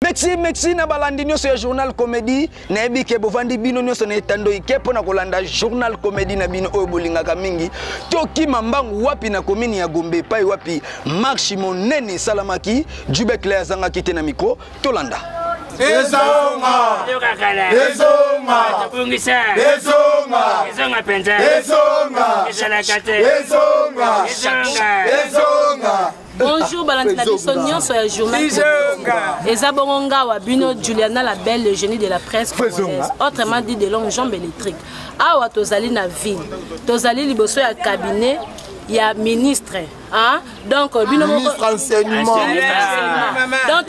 Merci na balandi nyonso ya journal comédie na ebi ke bovandi bino nyonso na etando ikepo na kolanda journal comédie na bino oyo bolingaka mingi toki mambangu wapi na komini ya Gombe pai wapi marche monene salamaki Jube Claire zanga kite na micro tolanda Ezonga Ezonga Ezonga Ezonga penza Ezonga Ezonga Ezonga. Bonjour, Balantina Bissonion sur le journal. Ezabonga wa Bino Juliana la belle, le génie de la presse congolaise. Autrement dit, de longues jambes électriques. Awa Tozali na ville. Tozali liboso ya cabinet, il y a ministre. Hein? Donc, ministre enseignement. Donc,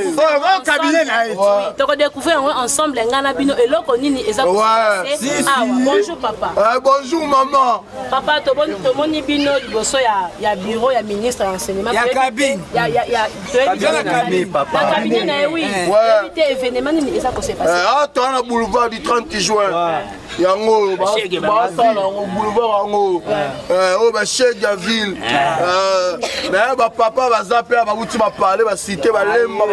tu as découvert ensemble un bino et l'autre bonjour papa. Bonjour maman. Papa, tu as bino il y a bureau, il y a ministre enseignement. Il y a cabine. Il y a cabine, papa. La cabine, oui. Éviter événement, il s'est passé. Ah, tu as le boulevard du 30 juin. Il y a un boulevard en chef de ville. Mais papa va zapper, va parler, va citer, va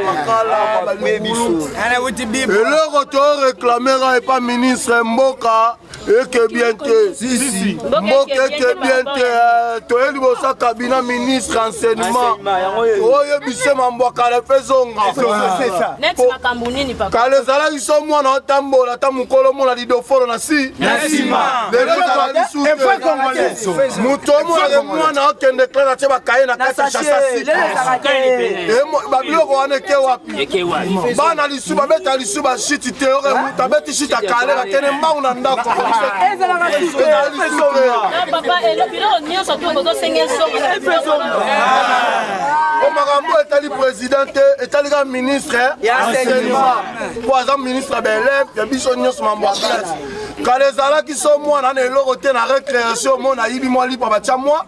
et le retour réclamera et pas ministre Mboka et que bien te Mboka que bien te toi il va sa cabinet ministre enseignement oh yebise Mboka la faisonga c'est ça net makambuni ni papa kale zala iso mwana tambola tamukolo mona lidofolo na si nasima le muto mwana okende klara teba kaina kata chasasi babilo ko ane ke wapi bana lisuba beta lisuba shiti teore muta beti shita kale bakene mbangu na ndako papa et le bureau ni on surtout bozo sengel so o makambo etali présidente etali ga ministre enseignement pour exemple ministre belève ya biso nyos mambo classe kale zala ki so mwana na eloko te na récréation mona yibi mwa lipa bacha mwa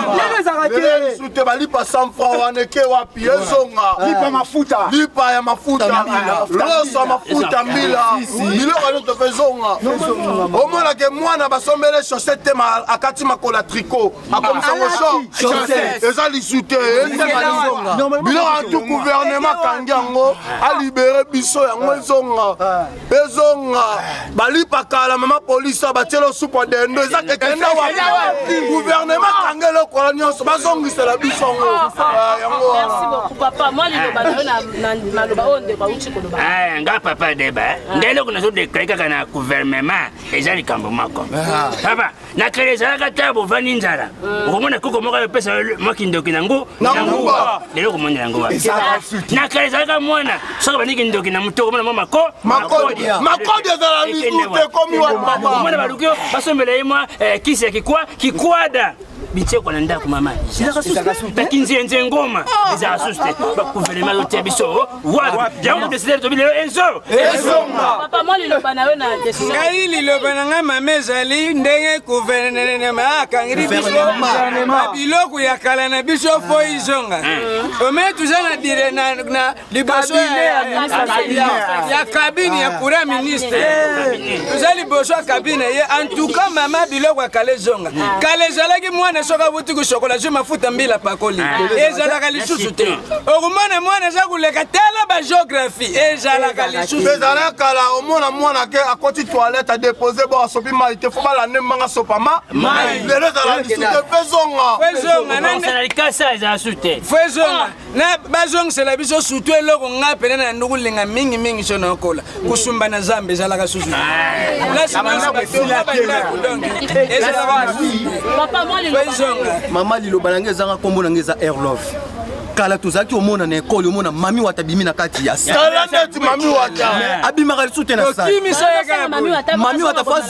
sute balipa 100 francs waneke wapi ezonga lipa ya mafuta loso mafuta mbila biloko no tofezonga omona ke mwana basombele chaussette ma akati makola tricot akomisa ngo eza lisute biloko antu gouvernement kangi yango alibere biso yango ezonga balipa kala mama police batielo supo dendo eza kekenda wapi gouvernement kangi lokola nyonso bazongisa la biso yango merci beaucoup papa moi na loba onde ba uchi ko loba nga papa deba ndelo kuna so déclarer kaka na gouvernement eza likambo mako papa na keleza ka tabo vani nzala ukomona kuko moka pesa mwaki ndoki nangu lelo ko monela ngo na keleza ka mwana soka baniki ndoki na mutoko mona mama ko makodi za la lisute komi wa papa mwana balukio basombele mwa kisi kikwada biche kwa nda ku mama bakinzi nze ngoma za asuste bakuvele lote biso wa jango décider to bilelo ezonga papa moi le bana na décision ngai le bana nga mamezali ndenge gouvernement akangiri biso biloko ya kala na biso fo izonga ome tuzana dire na liboso ya cabine ya kura ministre tuzali boso ya cabine ye en tout cas mama biloko ya kala zonga kala zalaki mwana soka buti ku chocolat je mafuta mbila pakoli ezalaka lisusu te okumona mwana za kuleka tala ba géographie ezalaka lisusu ezalaka la omona mwana ke akoti toilette a déposer bo asopi mai te fo bala ne manga sopama mai lelo ezalaka lisusu te fezonga na likasa eza sute fezonga na bazonga c'est la biso surtout eloko nga pena na ndukulinga mingi sona kola kusumba na zambe ezalaka susu la simana ba fila papa moi Maman Lilo Balange zanga kombo na ngeza Air Love. Kala tozaki omona na école omona mami wata bimi na kati ya sa. Kala net mami wata. Abima kali soute na sa. Mami wata fa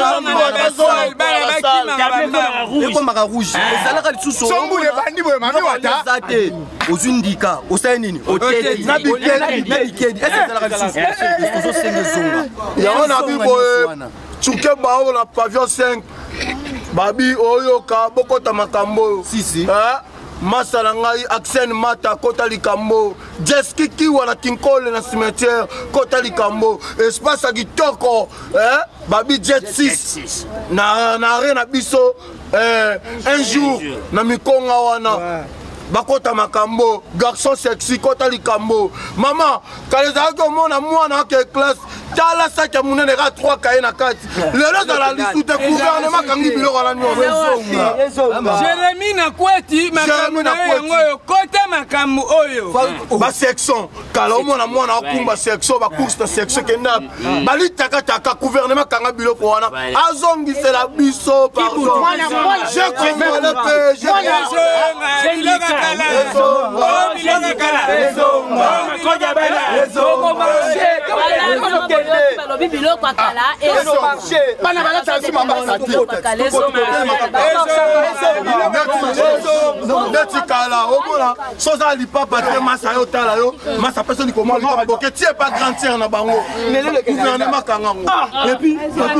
Eko maka rouge. Ezala kali suso. Sombule bandi boy mami wata. Zate. Ozundika, osai nini? Otedi. Na bikedi. Ezala kali suso. Ozo senge zonga. Ya ona bibo chuke bao na pavillon 5. Babi oyoka bokota makambo sisi masala ngai Axen Mata kota likambo Jeski kiwa na kinkole na cimetière kota likambo espace a kitoko babi Jet 6 na arena biso un jour na mikonga wana bakota makambo garçon sexy kota likambo mama kalezalaki omona mwana ake classe tala saki ya monene ka 3 kaye na kati lelo ezala lisu te gouvernement kangi biloko na nyonso Jérémie Nakweti makambo na yango oyo kota makambo oyo basection kala omona mwana akumba section bacourse na section kenda balitakataka gouvernement kanga biloko wana azongisela biso pardon je comprends neti kala omona soza lipapa te masa yo tala yo masa personne comment lipapa boke tie pas grandir na bango gouvernement kangango et puis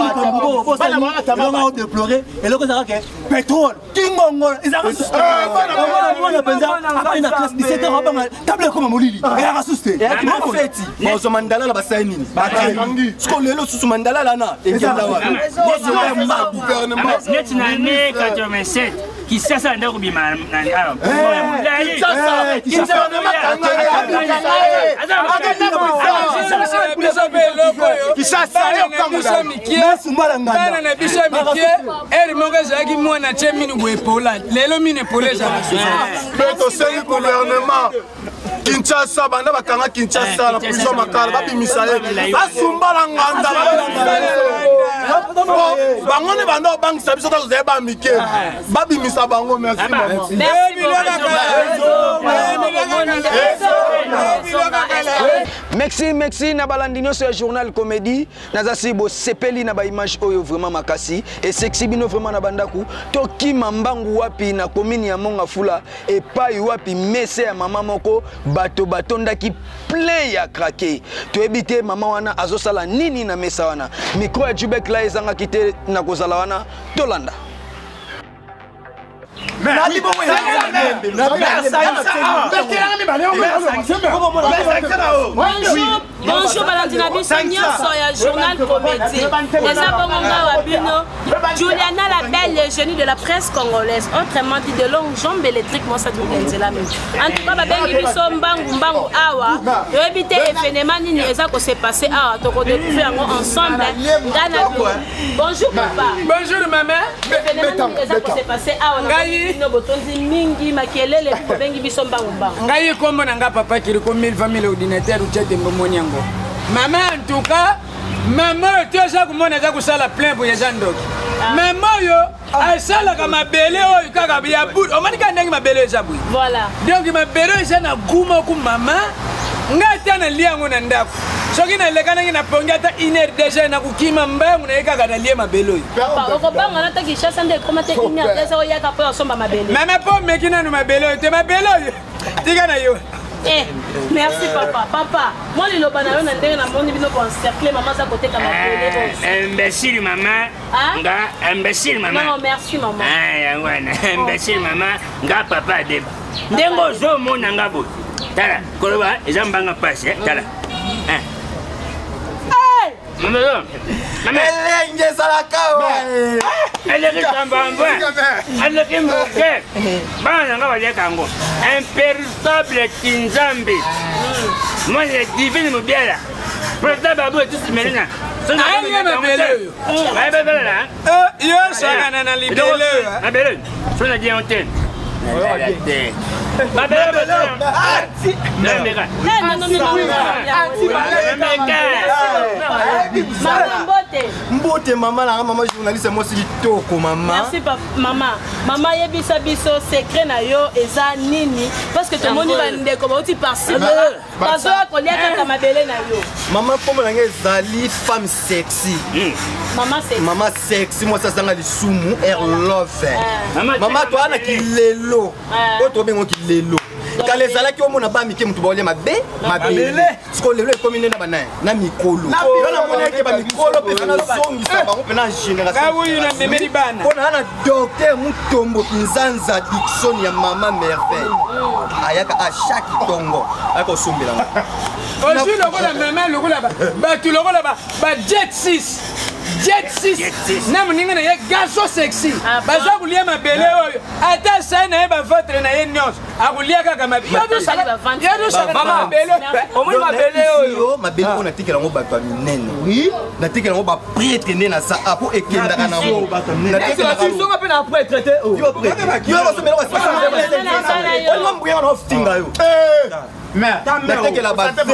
on déplorer et le ça que pétrole kingongo ezaka on pensa après na classe 17 ans ba table comme molili et la rasuste mon feti mozo mandala la basai nini bakangi sko lelo susu mandala lana ekenda wa mozo gouvernement net na ne 87 qui ça ça ndako bima na Kinshasa banda bakanga Kinshasa na prison makala babimisa ye basumbala nganda bango ne banda bangisa biso to zeba mike babimisa bango merci merci na balandino sur journal comédie nazasi bo sepeli na ba image oyo vraiment makasi et sexy bino vraiment na bandaku to kima mbangu wapi na commune ya Monga Fula et pai wapi messe ya mama moko bato batondaki plein ya craqué to ebite mama wana azosala nini na mesa wana micro ya Jubek la ezanga kite na kozala wana tolanda. Bonjour Balandina Bissogno, soya journal comédie. Les abonnés wa bino, Juliana la belle le génie de la presse congolaise, autrement dit de longues jambes électriques, moi ça dit la même. En tout cas, babengi biso mbangu awa, yo éviter événement nini eza ko se passer awa, to ko découvrir ensemble. Bonjour papa. Bonjour maman. Événement nini eza ko se passer awa. No botonzi mingi makelele babengi biso mbangu. Ngai kombo nanga papa kiri ko 1000 famille ordinateur uchete mbomoni yango. Maman en tout cas, maman tu as kumona za kusala plein pour les andok. Maman yo asala kama bele oyo kaka ya bud. O manika ndangi mabele zabu. Voilà. Donc mabele eza na guma ku mama. Ngata na liango na ndako. Soki na lekana ngina ponga ta iner déjà na kukima mbangu na ekaka na lie mabele oyo. Papa okobanga na ta kishasa nde komate iner déjà oya ka po osomba mabele. Mama po mekina no mabele oyo te mabele oyo. Tika na yo. Eh, merci papa. Papa, moi le lobana yo na ndenge na moni bino ko encercler maman za côté kama pele. Imbécile maman. Nga imbécile maman. Non, merci maman. Ah, yangwana. Imbécile maman, nga papa de. Ndengo zo mona ngabo. Tala, koloba ezambanga passe, tala. Maman. Maman. Elenge salakawa. Elenge tambamba. Elenge moke. Bana nga wale kango. Imperissable Tinzambi. Moi je divine mobiela. Presta babu et tout melina. Aïe mabele. Aïe mabele là. Yo saka na libele. Mabele. Sona di antenne. Mabele. Mbote maman la maman journaliste moi c'est toko maman. Merci papa maman. Maman yebisa biso secret na yo eza nini parce que tout le monde va ndeko ba uti parci. Bazo kolia kaka mabele na yo. Maman comme la ezali femme sexy. Maman sexy moi ça sanga lisumu air love. Maman toi na kilelo. Autre bengo kilelo. Quand les ala qui ont mon abami qui mutu baolia mabe mabele. Sko lelo ekomine na bana na mikolo. Na mona ke ba mikolo pe na songi sa bango pe na génération. Ka wuyu na memeri bana. Kona na docteur Mutombo Nzanza Dixon ya maman merveille. Ayaka à chaque tongo. Ayaka sombela. ozwi lokola mama lokola bato lokola jet 6 na moninga na ye gaso sexy baza kolia mabele oyo ata sai na ye bavotre na ye nyonso akolia kaka mabele oyo natikela yango bato ya minene natikela yango bapretre nde na sa apo ekendaka nango mpe na pretre te olingambuyenga yo natekela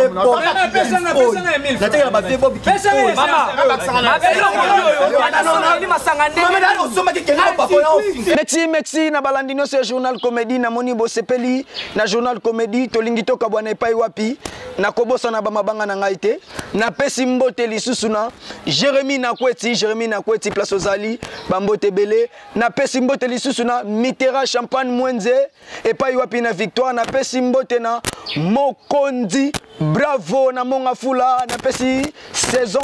merci na balandi nyonso ya journal comédie namoni bosepeli na journal comédie tolingi tokabwana epai wapi nakobosana bamabanga na ngai te napesi mbote lisusu na Jérémy Nakweti place ozali bambote ebele napesi mbote lisusu na Mitera Champagne Mwenze epai wapi na Victoire napesi mbote na Mokondi bravo na monga fula napesi saison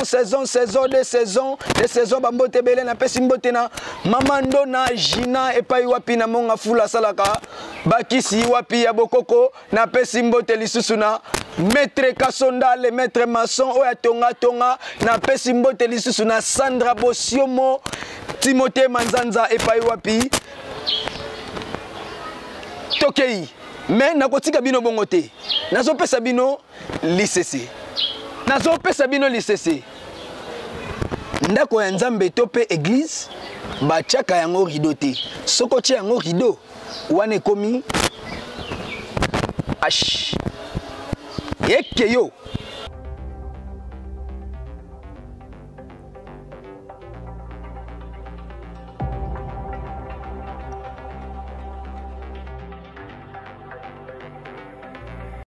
bambote ebele napesi mbote na Mamando na Gina epai wapi na monga fula salaka bakisi wapi ya bokoko napesi mbote lisusu na Maître Kasonda le maître maçon oya tonga napesi mbote lisusu na Sandra Bosiomo Timothée Manzanza epai wapi Tokei mais nakotika bino bongo te nazopesa bino lisese ndako ya Nzambe to pe église batiaka yango rideau te soko tia yango rideau wana ekomi ash ekeyo